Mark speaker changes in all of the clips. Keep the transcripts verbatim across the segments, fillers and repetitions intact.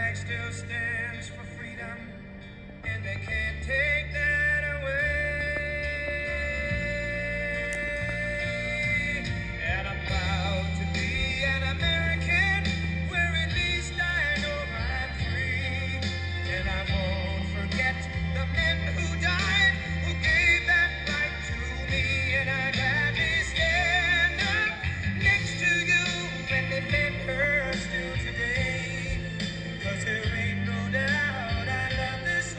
Speaker 1: flag still stands for freedom, and they can't take that away. And I'm proud to be an American, where at least I know I'm free. And I won't forget the men who died, who gave that right to me. And I'd gladly stand up next to you and defend her still today. 'Cause there ain't no doubt I love this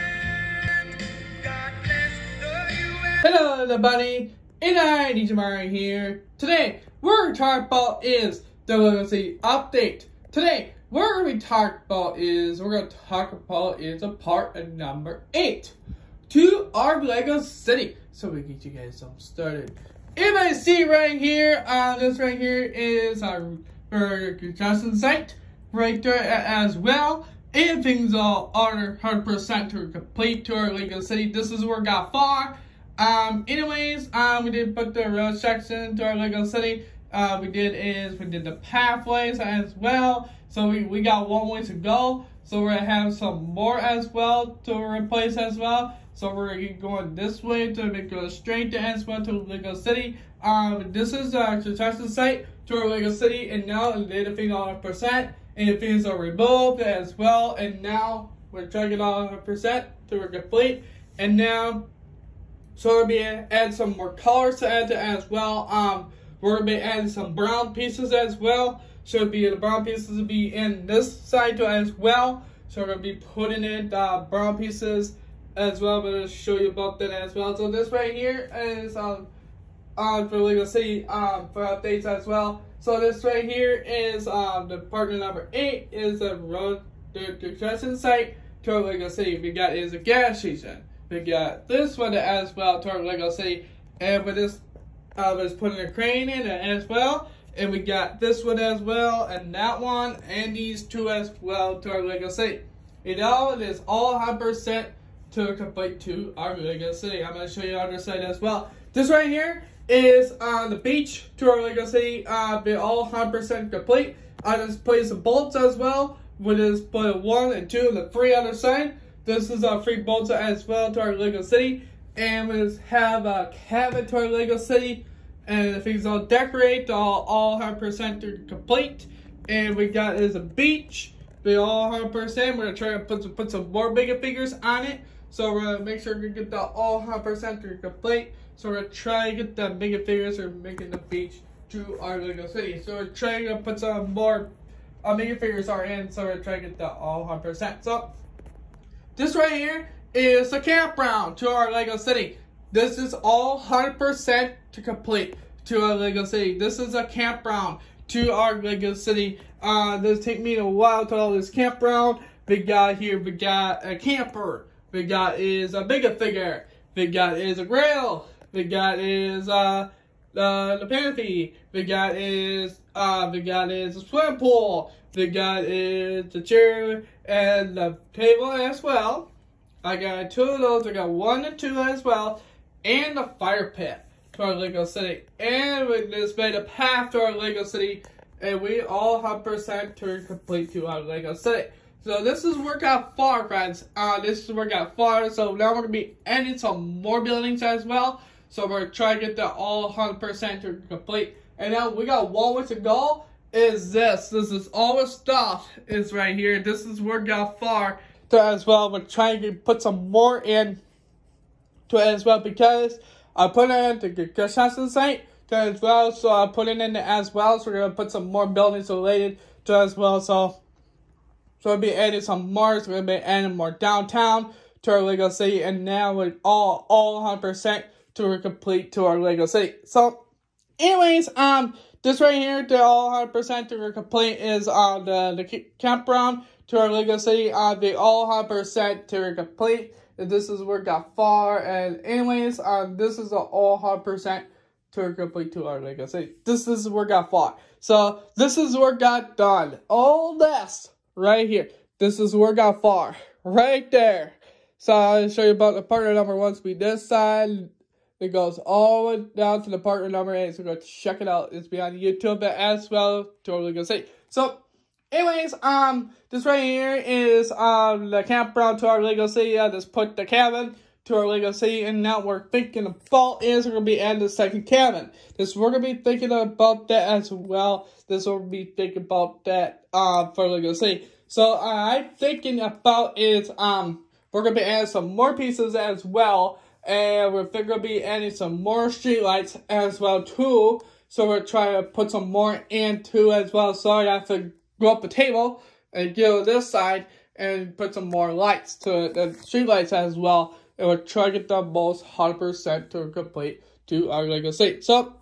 Speaker 1: land. God bless the U S
Speaker 2: Hello everybody, and I, D J Mario here. Today, what we're talking about is the Lego City update. Today, what we're going to talk about is, we're going to talk about is a part of number eight to our Lego City. So we get you guys some started. If I see right here, uh, this right here is our, our construction site right there as well. And things all are one hundred percent to complete to our Lego City. This is where we got far. Um, anyways, um, we did put the road section to our Lego City. Uh, we did is, we did the pathways as well. So we, we got one way to go. So we're gonna have some more as well to replace as well. So we're gonna going this way to make go straight as well to Lego City. Um, this is our construction site to our Lego City, and now everything one hundred percent, and things are removed as well. And now we're trying to get all one hundred percent to we're complete. And now, so we're gonna be add some more colors to add to as well. Um, we're gonna be adding some brown pieces as well. So it'll be the brown pieces will be in this side too as well. So we're gonna be putting in uh, brown pieces as well. I'm gonna show you about that as well. So this right here is um uh, for Lego City um for updates as well. So this right here is um the partner number eight is the road the construction site to our Lego City. We got is a gas station. We got this one as well to our Lego City, and with this uh was putting a crane in it as well. And we got this one as well, and that one, and these two as well to our Lego City. It all it is all one hundred percent to complete to our Lego City. I'm going to show you the other side as well. This right here is on the beach to our Lego City. Uh, they're all one hundred percent complete. I just put some bolts as well. We just put one and two and the three other side. This is our three bolts as well to our Lego City. And we just have a cabin to our Lego City. And the things all decorate, all, all one hundred percent complete. And we got is a beach. They all one hundred percent. We're going to try to put some, put some more bigger figures on it. So we're going to make sure we get that all one hundred percent complete. So we're going to try to get the bigger figures or making the beach to our Lego City. So we're trying to put some more uh, bigger figures are in. So we're going to try to get that all one hundred percent. So this right here is the campground to our Lego City. This is all one hundred percent to complete to our Lego City. This is a campground to our Lego City. Uh, this take me a while to all this campground. We got here, we got a camper. We got is a bigger figure. We got is a grill. We got is uh, uh the pantry. We got is uh we got is a swimming pool. We got is the chair and the table as well. I got two of those. I got one and two as well. And the fire pit to our Lego City. And we just made a path to our Lego City. And we all one hundred percent to complete to our Lego City. So this is where it got far, friends. Uh, this is where it got far. So now we're going to be adding some more buildings as well. So we're trying to get that all one hundred percent to complete. And now we got one way to go. Is this. This is all the stuff is right here. This is where it got far to as well. We're trying to put some more in to it as well, because I put it in the construction site to as well, so I put it in there as well. So we're gonna put some more buildings related to as well. So, so we'll be adding some more. So we're gonna be adding more downtown to our Lego City, and now we're all all one hundred percent to complete to our Lego City. So, anyways, um, this right here, the all one hundred percent to complete is uh the the campground to our Lego City. Uh, the all one hundred percent to complete. This is where it got far, and anyways, um, this is a all one hundred percent to complete to our Lego City. This is where it got far. So, this is where it got done. All this, right here. This is where it got far. Right there. So, I'll show you about the partner number one. So, be this side. It goes all the way down to the partner number eight. So, go check it out. It's behind YouTube as well to our Lego City. So, anyways, um, this right here is um the campground to our Lego City. I just put the cabin to our Lego City, and now we're thinking about is we're gonna be adding the second cabin. This we're gonna be thinking about that as well. This will be thinking about that uh for Lego City. So uh, I'm thinking about is um we're gonna be adding some more pieces as well, and we're gonna be adding some more streetlights as well too. So we're trying to put some more into as well. So I have to go up the table and go this side and put some more lights to it, the street lights as well. And we're trying to get the most one hundred percent to complete to our Lego City. So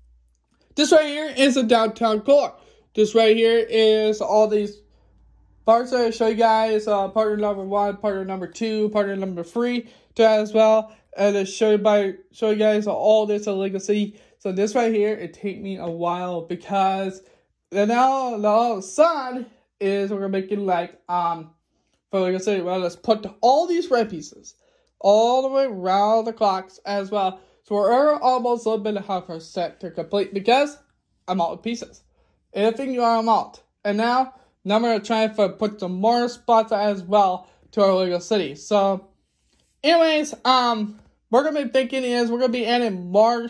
Speaker 2: this right here is a downtown core. This right here is all these parts that I show you guys. Uh, partner number one, partner number two, partner number three to that as well. And to show you by show you guys all this at Lego City. So this right here, it take me a while because then now all of a sudden is we're making like um for Lego City. Well, let's put all these red pieces all the way around the clocks as well. So we're almost a little bit of half percent to complete because I'm out of pieces. Everything you are, I'm out. And now, now I'm gonna try to put some more spots as well to our Lego City. So, anyways, um, we're gonna be thinking is we're gonna be adding more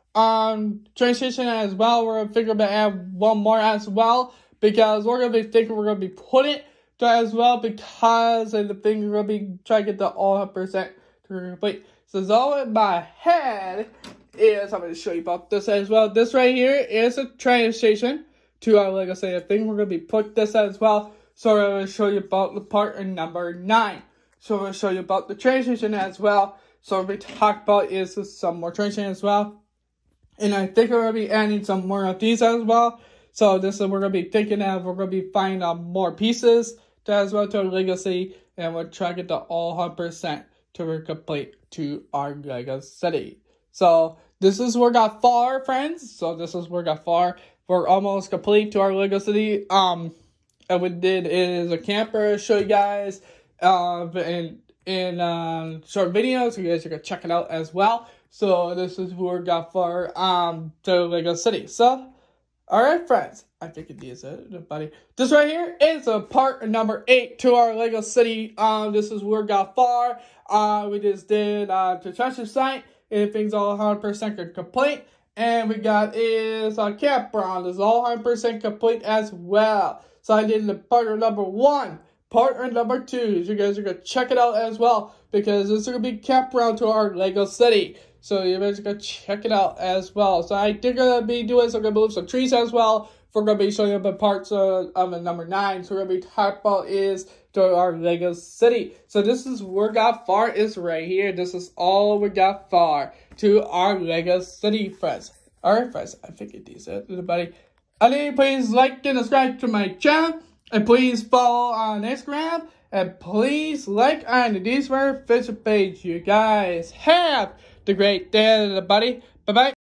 Speaker 2: um train station as well. We're gonna figure to add one more as well because we're gonna be thinking we're gonna be putting it to as well because of the thing we're gonna be trying to get the all one hundred percent to complete. So it's all in my head is I'm gonna show you about this as well. This right here is a train station to our Lego City thing. We're gonna be put this as well. So I'm gonna show you about the part in number nine. So I'm gonna show you about the train station as well. So what we talk about is some more train station as well. And I think we're going to be adding some more of these as well. So this is we're going to be thinking of, we're going to be finding out more pieces to as well to our Lego City. And we'll try to get the all one hundred percent to complete to our Lego City. So this is where we got far, friends. So this is where we got far. We're almost complete to our Lego City. Um, and we did is a camper show you guys. Uh, and in uh, short videos, so you guys are going to check it out as well. So this is where we got for um to Lego City. So, alright friends, I think it is it, buddy. This right here is a part number eight to our Lego City. Um, this is where we got far. Uh, we just did uh the treasure site. Everything's all one hundred percent complete. And we got is a campground. It's all one hundred percent complete as well. So I did the partner number one. Partner number two. You guys are going to check it out as well. Because this is going to be campground to our Lego City. So you guys are going to check it out as well. So I think we're going to be doing, so we're going to move some trees as well. We're going to be showing you the parts of, of the number nine. So we're going to be talking about is to our Lego City. So this is where we got far is right here. This is all we got far to our Lego City, friends. Alright, friends. I think it is it, everybody. And then please like and subscribe to my channel. And please follow on Instagram. And please like on the D S M R official page. You guys have the great day, everybody. Bye-bye.